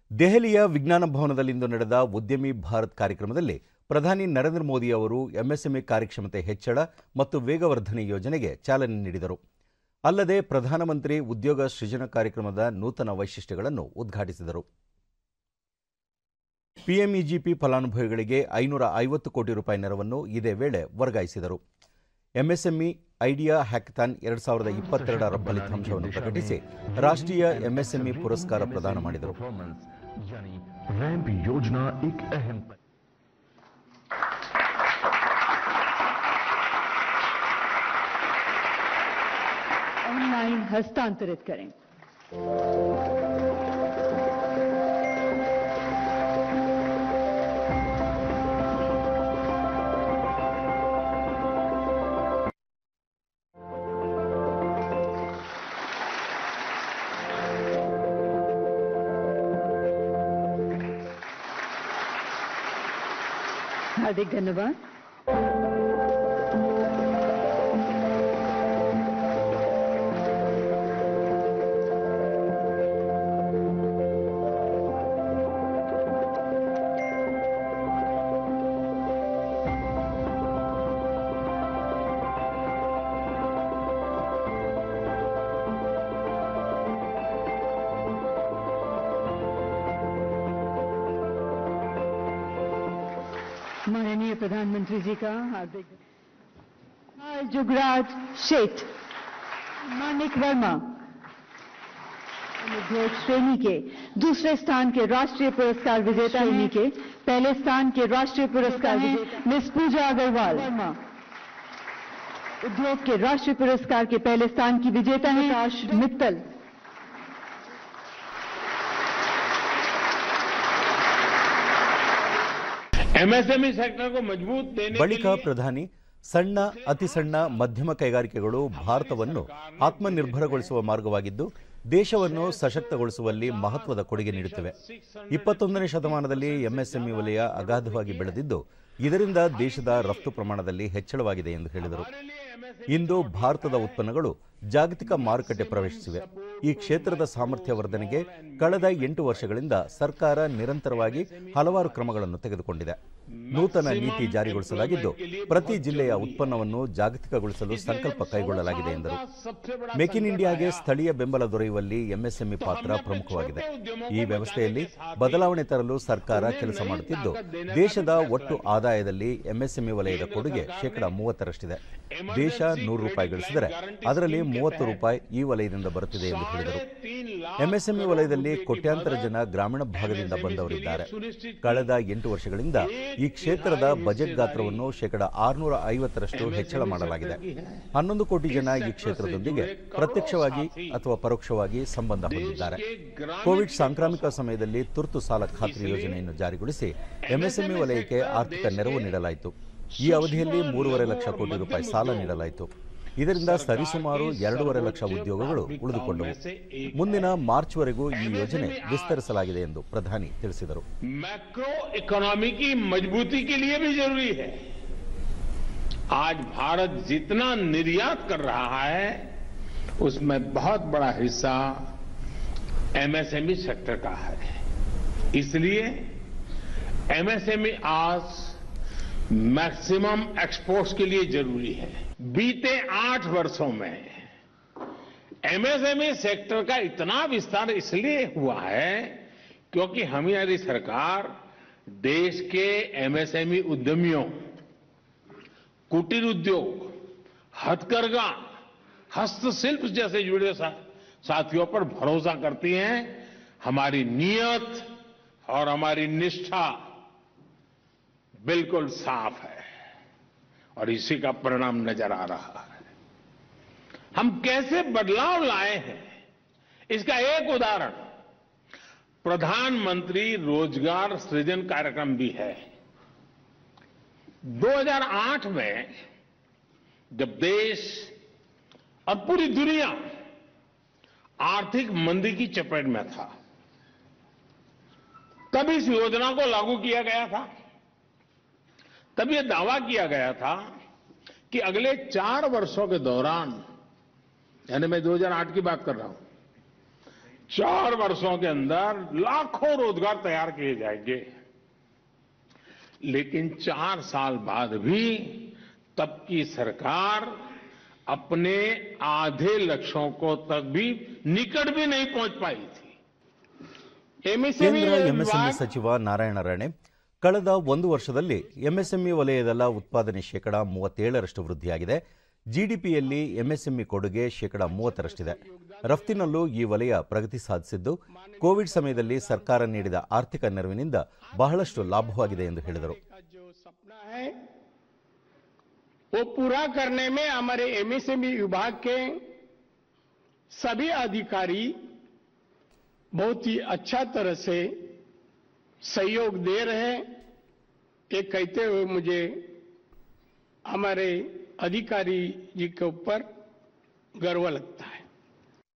ದೆಹಲಿಯ ವಿಜ್ಞಾನ ಭವನದಲ್ಲಿಂದು ನಡೆದ ಉದ್ಯಮಿ ಭಾರತ್ ಕಾರ್ಯಕ್ರಮದಲ್ಲಿ ಪ್ರಧಾನಿ ನರೇಂದ್ರ ಮೋದಿ ಅವರು ಎಂಎಸ್ಎಂಇ ಕಾರ್ಯಕ್ಷಮತೆ ಹೆಚ್ಚಳ ಮತ್ತು ವೇಗವರ್ಧನೆ ಯೋಜನೆಗೆ ಚಾಲನೆ ನೀಡಿದರು. ಅಲ್ಲದೆ ಪ್ರಧಾನಮಂತ್ರಿ ಉದ್ಯೋಗ ಸೃಜನ ಕಾರ್ಯಕ್ರಮದ ನೂತನ ವೈಶಿಷ್ಟ್ಯಗಳನ್ನು ಉದ್ಘಾಟಿಸಿದರು. ಪಿಎಂಇಜಿಪಿ ಫಲಾನುಭವಿಗಳಿಗೆ 550 ಕೋಟಿ ರೂಪಾಯಿ ನೆರವನ್ನು ಇದೇ ವೇಳೆ ವರ್ಗಾಯಿಸಿದರು. ಎಂಎಸ್ಎಂಇ ಐಡಿಯಾ ಹ್ಯಾಕಥಾನ್ 2022ರ ಫಲಿತಾಂಶವನ್ನು ಪ್ರಕಟಿಸಿ ರಾಷ್ಟ್ರೀಯ ಎಂಎಸ್ಎಂಇ ಪುರಸ್ಕಾರ ಪ್ರದಾನ ಮಾಡಿದರು. ऑनलाइन हस्तांतरित करें. हार्दिक धन्यवाद. माननीय प्रधानमंत्री जी का हार्दिक जुगराज शेठ, मानिक वर्मा उद्योग श्रेणी के दूसरे स्थान के राष्ट्रीय पुरस्कार विजेता, श्रेणी के पहले स्थान के राष्ट्रीय पुरस्कार विजेता मिस पूजा अग्रवाल उद्योग के राष्ट्रीय पुरस्कार के पहले स्थान की विजेता है मित्तल. ಎಂಎಸ್ಎಂಇ ಸೆಕ್ಟರ್ को मजबूत देने ಬಳಿಕ ಪ್ರಧಾನಿ ಸಣ್ಣ ಅತಿ ಸಣ್ಣ ಮಧ್ಯಮ ಕೈಗಾರಿಕೆಗಳು ಭಾರತವನ್ನು ಆತ್ಮನಿರ್ಭರಗೊಳಿಸುವ ಮಾರ್ಗವಾಗಿದ್ದು ದೇಶವನ್ನು ಸಶಕ್ತಗೊಳಿಸುವಲ್ಲಿ ಮಹತ್ವದ ಕೊಡುಗೆ ನೀಡುತ್ತವೆ. 21ನೇ ಶತಮಾನದಲ್ಲಿ ಎಂಎಸ್ಎಂಇ ವಲಯ ಅಗಾಧವಾಗಿ ಬೆಳೆದಿದ್ದು ಇದರಿಂದ ದೇಶದ ರಫ್ತು ಪ್ರಮಾಣದಲ್ಲಿ ಹೆಚ್ಚಳವಾಗಿದೆ ಎಂದು ಹೇಳಿದರು. ಇಂದು ಭಾರತದ ಉತ್ಪನ್ನಗಳು ಜಾಗತಿಕ ಮಾರುಕಟ್ಟೆ ಪ್ರವೇಶಿಸಿವೆ. ಈ ಕ್ಷೇತ್ರದ ಸಾಮರ್ಥ್ಯ ವರ್ಧನೆಗೆ ಕಳೆದ 8 ವರ್ಷಗಳಿಂದ ಸರ್ಕಾರ ನಿರಂತರವಾಗಿ ಹಲವಾರು ಕ್ರಮಗಳನ್ನು ತೆಗೆದುಕೊಂಡಿದೆ. ನೂತನ ನೀತಿ ಜಾರಿಗೊಳಿಸಲಾಗಿದ್ದು ಪ್ರತಿ ಜಿಲ್ಲೆಯ ಉತ್ಪನ್ನವನ್ನು ಜಾಗತಿಕಗೊಳಿಸಲು ಸಂಕಲ್ಪ ಕೈಗೊಳ್ಳಲಾಗಿದೆ ಎಂದರು. ಮೇಕ್ ಇನ್ ಇಂಡಿಯಾಗೆ ಸ್ಥಳೀಯ ಬೆಂಬಲ ದೊರೆಯುವಲ್ಲಿ ಎಂಎಸ್ಎಂಇ ಪಾತ್ರ ಪ್ರಮುಖವಾಗಿದೆ. ಈ ವ್ಯವಸ್ಥೆಯಲ್ಲಿ ಬದಲಾವಣೆ ತರಲು ಸರ್ಕಾರ ಕೆಲಸ ಮಾಡುತ್ತಿದ್ದು ದೇಶದ ಒಟ್ಟು ಆದಾಯದಲ್ಲಿ ಎಂಎಸ್ಎಂಇ ವಲಯದ ಕೊಡುಗೆ 30%ರಷ್ಟಿದೆ. ದೇಶ 100 ರೂಪಾಯಿ ಗಳಿಸಿದರೆ ಅದರಲ್ಲಿ 30 ರೂಪಾಯಿ ಈ ವಲಯದಿಂದ ಬರುತ್ತಿದೆ ಎಂದು ಹೇಳಿದರು. ಎಂಎಸ್ಎಂಇ ವಲಯದಲ್ಲಿ ಕೋಟ್ಯಾಂತರ ಜನ ಗ್ರಾಮೀಣ ಭಾಗದಿಂದ ಬಂದವರಿದ್ದಾರೆ. ಕಳೆದ 8 ವರ್ಷಗಳಿಂದ ಈ ಕ್ಷೇತ್ರದ ಬಜೆಟ್ ಗಾತ್ರವನ್ನು 650ರಷ್ಟು ಹೆಚ್ಚಳ ಮಾಡಲಾಗಿದೆ. 11 ಕೋಟಿ ಜನ ಈ ಕ್ಷೇತ್ರದೊಂದಿಗೆ ಪ್ರತ್ಯಕ್ಷವಾಗಿ ಅಥವಾ ಪರೋಕ್ಷವಾಗಿ ಸಂಬಂಧ ಹೊಂದಿದ್ದಾರೆ. ಕೋವಿಡ್ ಸಾಂಕ್ರಾಮಿಕ ಸಮಯದಲ್ಲಿ ತುರ್ತು ಸಾಲ ಖಾತ್ರಿ ಯೋಜನೆಯನ್ನು ಜಾರಿಗೊಳಿಸಿ ಎಂಎಸ್ಎಂಇ ವಲಯಕ್ಕೆ ಆರ್ಥಿಕ ನೆರವು ನೀಡಲಾಯಿತು. ಈ ಅವಧಿಯಲ್ಲಿ 3.5 ಲಕ್ಷ ಕೋಟಿ ರೂಪಾಯಿ ಸಾಲ ನೀಡಲಾಯಿತು. ಇದರಿಂದ ಸರಿಸುಮಾರು 2.5 ಲಕ್ಷ ಉದ್ಯೋಗಗಳು ಉಳಿದುಕೊಂಡವು. ಮುಂದಿನ ಮಾರ್ಚ್ವರೆಗೂ ಈ ಯೋಜನೆ ವಿಸ್ತರಿಸಲಾಗಿದೆ ಎಂದು ಪ್ರಧಾನಿ ತಿಳಿಸಿದರು. मैक्रो इकोनॉमी की मजबूती के लिए भी जरूरी है. आज भारत जितना निर्यात कर रहा है उसमें बहुत बड़ा हिस्सा एमएसएमई सेक्टर का है. इसलिए एमएसएमई आज मैक्सिमम एक्सपोर्ट्स के लिए जरूरी है. बीते 8 वर्षों में एमएसएमई सेक्टर का इतना विस्तार इसलिए हुआ है क्योंकि हमारी सरकार देश के एमएसएमई उद्यमियों, कुटीर उद्योग, हथकरघा, हस्तशिल्प जैसे जुड़े साथियों पर भरोसा करती है. हमारी नीयत और हमारी निष्ठा बिल्कुल साफ है और इसी का परिणाम नजर आ रहा है. हम कैसे बदलाव लाए हैं इसका एक उदाहरण प्रधानमंत्री रोजगार सृजन कार्यक्रम भी है. 2008 में जब देश और पूरी दुनिया आर्थिक मंदी की चपेट में था तब इस योजना को लागू किया गया था. तब यह दावा किया गया था कि अगले 4 वर्षों के दौरान, यानी मैं 2008 की बात कर रहा हूं, 4 वर्षों के अंदर लाखों रोजगार तैयार किए जाएंगे, लेकिन 4 साल बाद भी तब की सरकार अपने आधे लक्ष्यों को तक भी निकट भी नहीं पहुंच पाई थी। ಕೇಂದ್ರ ಎಂಎಸ್ಎಂಇ ಸಚಿವ ನಾರಾಯಣ ರಾಣೆ ಕಳೆದ 1 ವರ್ಷದಲ್ಲಿ ಎಂಎಸ್ಎಂಇ ವಲಯದ ಉತ್ಪಾದನೆ ಶೇಕಡ 37ರಷ್ಟು ವೃದ್ಧಿಯಾಗಿದೆ. ಜಿಡಿಪಿಯಲ್ಲಿ ಎಂಎಸ್ಎಂಇ ಕೊಡುಗೆ ಶೇಕಡ 30ರಷ್ಟಿದೆ. ರಫ್ತಿನಲ್ಲೂ ಈ ವಲಯ ಪ್ರಗತಿ ಸಾಧಿಸಿದ್ದು, ಕೋವಿಡ್ ಸಮಯದಲ್ಲಿ ಸರ್ಕಾರ ನೀಡಿದ ಆರ್ಥಿಕ ನೆರವಿನಿಂದ ಬಹಳಷ್ಟು ಲಾಭವಾಗಿದೆ ಎಂದು ಹೇಳಿದರು. वो पूरा करने में हमारे एमएसएमई विभाग के सभी अधिकारी बहुत ही अच्छा तरह से सहयोग दे रहे हैं। ये कहते हुए मुझे हमारे अधिकारी जी के ऊपर गर्व लगता है।